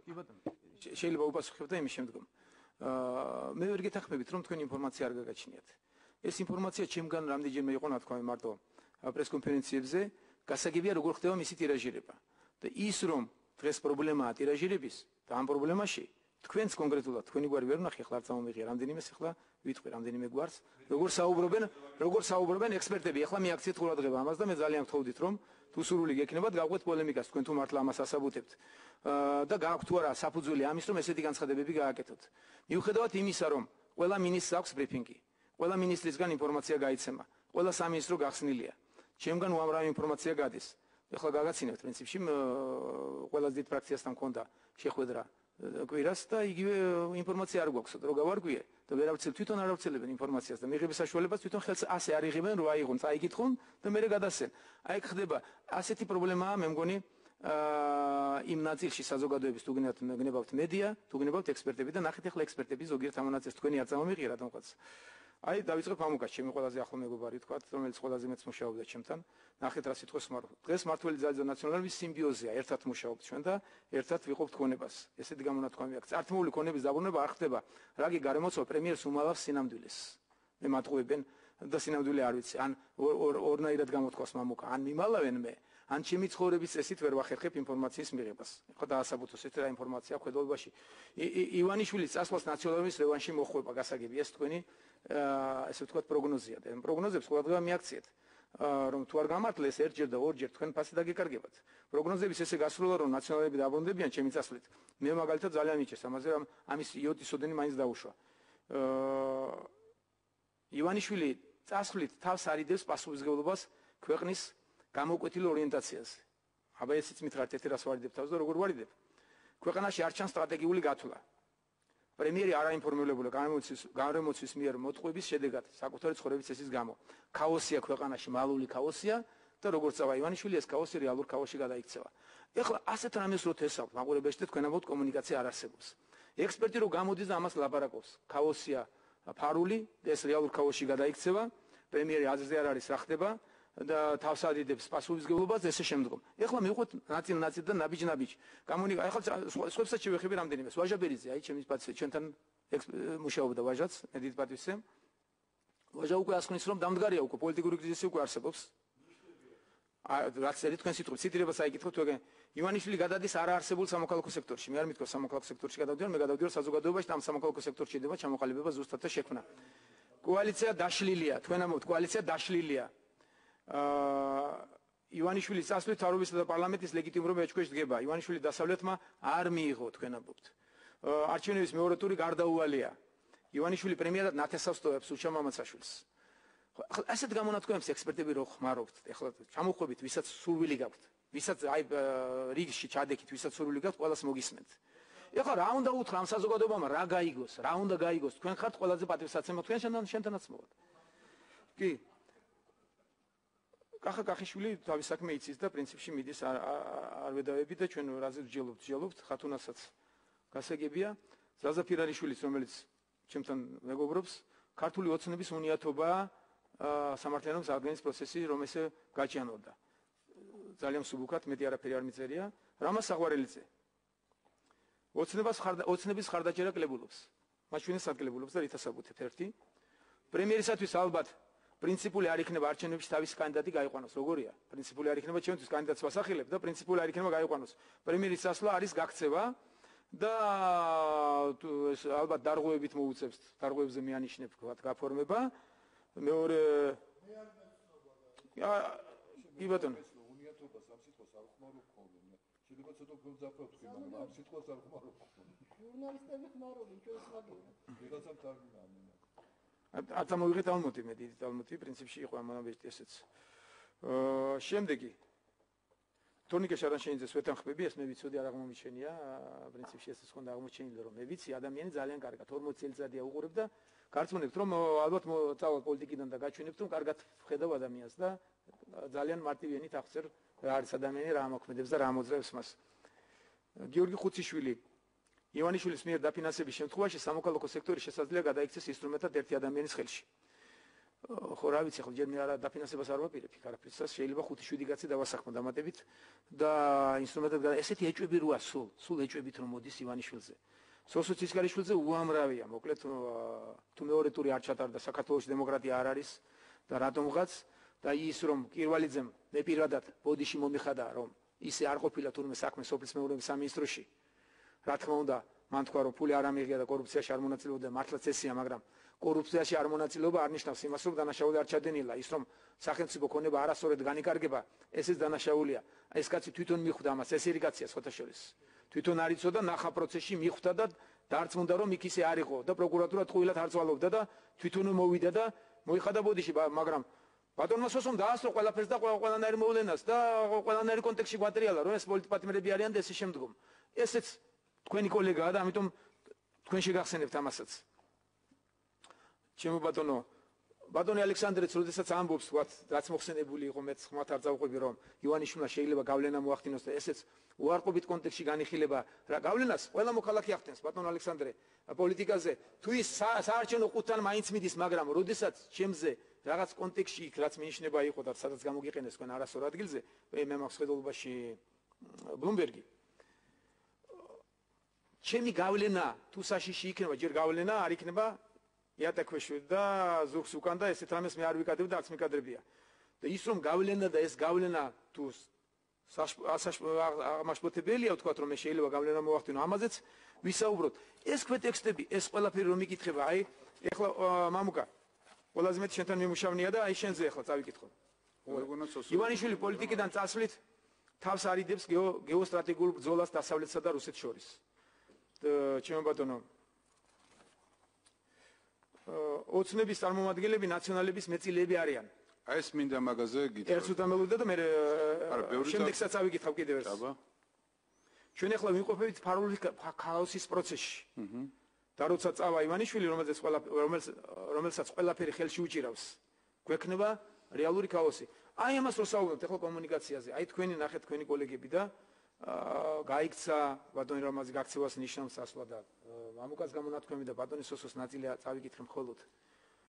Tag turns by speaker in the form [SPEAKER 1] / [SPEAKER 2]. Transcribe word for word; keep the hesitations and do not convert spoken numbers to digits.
[SPEAKER 1] კი ბატონო, შეიძლება უპასუხებ და იმის შემდგომ. აა მე ვერ გეთანხმებით, რომ თქვენი ინფორმაცია არ გაგაჩნიათ. ეს ინფორმაცია ჩემგან რამდენჯერმე იყო ნათქვამი მარტო პრესკონფერენციებზე, გასაგებია როგორ ხდება მისი ტირაჟირება. და ის რომ დღეს პრობლემაა ტირაჟირების და ამ პრობლემაში თქვენს კონკრეტულად თქვენი გვარი ვერ ვნახე, ახლა არ წამომიღია რამდენიმე ახლა ვიტყვი რამდენიმე გვარს, როგორ საუბრობენ, როგორ საუბრობენ ექსპერტები. ახლა მიაქციეთ ყურადღება ამას და მე ძალიან გთხოვდით, რომ თუ სურვილი გექნებათ, გავყვეთ პოლემიკას, თქვენ თუ მართლა ამას ასაბუთებთ და გააქვთ თუ არა საფუძველი ამის, რომ ესეთი განცხადებები გააკეთოთ. მიუხედავად იმისა, რომ ყველა მინისტრს აქვს ბრიფინგი, ყველა მინისტრისგან ინფორმაცია გაიცემა, ყველა სამინისტრო გახსნილია. ჩემგან უამრავი ინფორმაცია გადის. ახლა გაგაცინებთ პრინციპში ყველაზე დიდ ფრაქციასთან მქონდა შეხვედრა კვირას და იგივე ინფორმაცია არ გვაქვს, რომ გავარკვიე და ვერ ავცილ თვითონ არ ავცილებენ ინფორმაციას და მიღების საშუალებას თვითონ ხელს ასე არ იღებენ, რომ აიღონ, წაიკითხონ და მერე გადასცენ. აი ხდება ასეთი პრობლემაა, მე მგონი იმ ნაწილში საზოგადოების თუ გნებავთ მედია, თუ გნებავთ ექსპერტები და ნახეთ ახლა ექსპერტები ზოგიერთ ამ ნაწილს თქვენი არ წამომიღია რატომღაც. აი დავიწყებ ამუკას, ჩემი ყველაზე ახლო მეგობარი თქვა, რომელიც ყველაზე მეც მუშაობდა ჩემთან. ნახეთ რა სიტყვას მართავ. დღეს მართველი ძალის და ნაციონალიზმის სიმბიოზია, ერთად მუშაობთ ჩვენ და ერთად ვიყოფთ ქონებას. ესეთი გამონათქვამი აქვს. წართმული ქონების დაბრუნება არ ხდება. რაგი გარემოცვა პრემიერს უმალავს სინამდვილეს. მე მატყუებენ და სინამდვილე არ ვიცი. ან ორნაირად გამოთქვას მამუკა, ან მიმალავენ მე, ან ჩემი ცხოვრების წესით ვერ ვახერხებ ინფორმაციის მიღებას. ხო დაასაბუთოს ეს რა ინფორმაცია ხედავობაში. ივანიშვილის წასვლას ნაციონალიზმის რევანში მოხვება, გასაგებია ეს თქვენი ესე ვთქვათ პროგნოზია და პროგნოზებს ყურადღება მიაქციეთ. რომ თუ არ გამართლეს ერთჯერ და ორჯერ თქვენ ფასი დაგეკარგებათ. პროგნოზების ესე გასროლა რომ ნაციონალები დაბრუნდებიან ჩემი წასვლით. მე მაგალითად ძალიან მიჭეს ამაზე რომ ამის იოტის ოდენი მაინც დაუშვა. ივანიშვილი წასვლით თავს არიდებს პასუხისმგებლობას ქვეყნის გამოკვეთილ ორიენტაციაზე. აბა ესეც მითხრათ ერთი რას ვარიდებ თავს და როგორ ვარიდებ? ქვეყანაში არ ჩანს სტრატეგიული გათვლა. პრემიერი არაინფორმირებულა გარემოცვის მიერ მოტყუების შედეგად საკუთარი ცხოვრების წესის გამო. ქაოსია ქვეყანაში, მალული ქაოსია და როგორც წავა ივანიშვილი ეს ქაოსი რეალურ ქაოსში გადაიქცევა. ეხლა ასეთ რამეს რო თესავთ, მაყურებელში და თქვენ ამბობთ კომუნიკაცია არ არსებობს. ექსპერტი რო გამოდის და ამას ლაპარაკობს, ქაოსია ფარული, ეს რეალურ ქაოსში გადაიქცევა, პრემიერი აზრზე არ არის რა ხდება და თავს ადიდებს პასუხისმგებლობას და ესე შემდგომ. ეხლა მივყვეთ ნაწილ-ნაწილ და ნაბიჯ-ნაბიჯ. კომუნიკა ახლა სხვებსაც შევეხები რამდენიმეს. ვაჟაბერიძე, აი ჩემი პატივი, ჩვენთან მუშაობდა ვაჟაც, მე დიდ პატივს ვსემ. ვაჟა უკვე ასხნის რომ დამდგარია უკვე პოლიტიკური კრიზისი უკვე არსებობს. აი რაც ერი თქვენ სიტყვით, ციტირებას აიკითხოთ თქვენ. ივანიშვილი გადადის არაარსებულ სამოქალაქო სექტორში. მე არ მithქვა სამოქალაქო სექტორში გადავდიან, მე გადავდივარ საზოგადოებაში და ამ სამოქალაქო სექტორში იდება ჩამოყალიბება ზუსტად და შექმნა. კოალიცია დაშლილია, თქვენ ამბობთ, კოალიცია დაშლილია. ივანიშვილის წასვლით თავრობისა და პარლამენტის ლეგიტიმურობა ეჭქვეშ დგება. ივანიშვილი დასავლეთმა არ მიიღო, თქვენ ამბობთ. არჩევნების მეორე ტური გარდაუვალია. ივანიშვილი პრემიერად ნათესავს ტოვებს უშა მამაცაშვილს. ხო, ასეთ გამონათქვამებს ექსპერტები რო ხმარობთ, ეხლა ჩამოხვებით, ვისაც სურვილი გაქვთ, ვისაც აი რიგში ჩადექით, ვისაც სურვილი გაქვთ, ყველას მოგისმენთ. ეხლა რა უნდა უთხრა ამ საზოგადოებამ, რა გაიგოს, რა უნდა გაიგოს, თქვენ ხართ ყველაზე პატივსაცემო, თქვენ შენთანაც მოვალ. კი. კახა კახიშვილი თავის საქმე იცის და პრინციპში მიდის არ ვედავები და ჩვენ რაზე ვჯელობთ, ვჯელობთ, ხათუნასაც გასაგებია. ზაზა ფირარიშვილის, რომელიც ჩემთან მეგობრობს, ქართული ოცნების უნიათობა სამართლიანობის აღდგენის პროცესი, რომ ესე გაჭიანურდა. ძალიან მსუბუქად, მეტი არაფერი არ მიწერია. რამას საყვარელიძე. ოცნებას ოცნების ხარდაჭერა კლებულობს. მათ ჩვენს ადგილებულობს და რითასაბუთებ ერთი. პრემიერისათვის ალბათ პრინციპული არ იქნება არჩევნებში თავის კანდიდატი გაიყვანოს. როგორია? პრინციპული არ იქნება ჩვენთვის კანდიდატს ვასახელებ და პრინციპული არ იქნება გაიყვანოს. პრემიერის წასვლა არის გაქცევა და ეს ალბათ დარღვევებით მოუწევს, დარღვევებზე მეანიშნებ თქვათ გაფორმება. მეორე კი ბატონო.
[SPEAKER 2] უნიათობას ამ სიტყვას არ ხმარობ ხოლმე. შეიძლება ცოტა გძაფროთ თქვი, მაგრამ ამ სიტყვას არ ხმარობ ხოლმე. ჟურნალისტები ხმარობენ ჩვენს მაგერად. ვიღაცამ თარგმნა ამენა.
[SPEAKER 1] არ წამოვიღეთ ალმოთი, მე დიდი ალმოთი პრინციპში იყო ამ ამბეჭდი ესეც. შემდეგი თორნიკე შარანშენიძეს ვეთანხმები, ეს მე ვიცოდი არ აღმომიჩენია, პრინციპში ეს ხონდა აღმოჩენილი რომ მე ვიცი, ადამიანი ძალიან კარგად ორმოცი წელიწადია უყურებ და გარწმუნებთ რომ ალბათ წავალ პოლიტიკიდან და გაჩვენებთ რომ კარგად ხედავ ადამიანს და ძალიან მარტივიანით აღწერ რა არის ადამიანი, რა ამოქმედებს და რა ამოძრევს მას. გიორგი ხუციშვილი ივანიშვილის მიერ დაფინანსების შემთხვევაში სამოქალაქო სექტორი შესაძლია გადაიქცეს ინსტრუმენტად ერთი ადამიანის ხელში. ხო რა ვიცი, ხო ჯერ მე არა დაფინანსებას არ ვაპირებ იქ არაფერსაც, შეიძლება ხუთი შვიდი კაცი დავასახმო დამატებით და ინსტრუმენტად გადა. ესეთი ეჭვები როა სულ, სულ ეჭვებით რომ მოდის ივანიშვილზე. სოსო ცისკარიშვილზე უამრავია, მოკლედ თუ მეორე ტური არ ჩატარდა, საქართველოს დემოკრატია არ არის და რატომღაც და ის რომ კირვალიძემ მე პირადად ბოდიში მომიხადა რომ ისე არ ყოფილა თურმე საქმე სოფლის მეურნეობის სამინისტროში. რა თქმა უნდა, მან თქვა რომ ფული არ ამიღია და კორუფციაში არ მონაწილეობდა, მართლაც ესეა, მაგრამ კორუფციაში არ მონაწილეობა არ ნიშნავს იმას, რომ დანაშაული არ ჩადენილა. ის რომ სახელმწიფო ქონება არასწორად განიკარგება, ესეც დანაშაულია. ეს კაცი თვითონ მიხვდა ამას, ესერი კაცია სხვათა შორის. თვითონ არ იცოდა, ნახა პროცესში მიხვდა და დარწმუნდა რომ იქ ისე არ იყო და პროკურატურა ტყუილად არ წვალობდა და თვითონ მოვიდა და მოიხადა ბოდიში, მაგრამ ბატონმა სოსომ დაასწრო ყველაფერს და ყველანაირ მოვლენას და ყველანაირ კონტექსტში გვატრიალა, რომ ეს პოლიტპატიმრები არიან და ესე შემდგომ. ესეც თქვენი კოლეგაა და ამიტომ თქვენ შეგახსენებთ ამასაც. ჩემო ბატონო, ბატონი ალექსანდრეც როდესაც ამბობს, ვთქვათ, რაც მოხსენებული იყო, მეც ხმათ არ წავყვები, რომ ივანიშვილმა შეიძლება გავლენა მოახდინოს და ესეც უარყოფით კონტექსტში განიხილება რა გავლენას ყველა მოქალაქე ახდენს, ბატონო ალექსანდრე, პოლიტიკაზე. თუ ის საარჩევნო ყუთთან მაინც მიდის, მაგრამ როდესაც ჩემზე რაღაც კონტექსტში იქ რაც მინიშნება იყო და სადაც გამოგიყენეს თქვენ არასწორ ადგილზე, მე მაქვს ხედულობაში ბლუმბერგი. ჩემი გავლენა თუ საშიში იქნება, ჯერ გავლენა არ იქნება იატაკქვეშ და ზურგს უკან და ესეთ რამეს მე არ ვიკადებ და არც მიკადრებია. და ის რომ გავლენა და ეს გავლენა თუ აღმაშფოთებელია ვთქვათ რომ მე შეიძლება გავლენა მოახდინო, ამაზეც ვისაუბროთ. ეს ქვეტექსტები, ეს ყველაფერი რომ იკითხება, აი ეხლა მამუკა ყველაზე მეტი შენთან მიმუშავნია და აი შენზე ეხლა წავიკითხო. ივანიშვილი პოლიტიკიდან წასვლით თავს არიდებს გეოსტრატეგიულ ბრძოლას დასავლეთსა და რუსეთს შორის. ჩემო ბატონო, ოცნების წარმომადგენლები ნაციონალების მეწილეები არიან.
[SPEAKER 3] აი ეს მინდა მაგაზე გითხრათ.
[SPEAKER 1] ერთს უთამელუდა და მე შემდეგსაც ავიკითხავ კიდევ ერთხელ. ჩვენ ახლა ვიმყოფებით ფარული ქაოსის პროცესში. და როცა წავა ივანიშვილი, რომელზეც რომელსაც ყველაფერი ხელში უჭირავს, გვექნება რეალური ქაოსი. აი ამას რო საუბრობთ ახლა კომუნიკაციაზე, აი თქვენი ნახეთ თქვენი კოლეგები და გაიქცა ბატონი რამაზი გაქცევას ნიშნავს ასვლა და მამუკას გამონათქვამი და ბატონის სოსოს ნაწილი წავიკითხე მხოლოდ.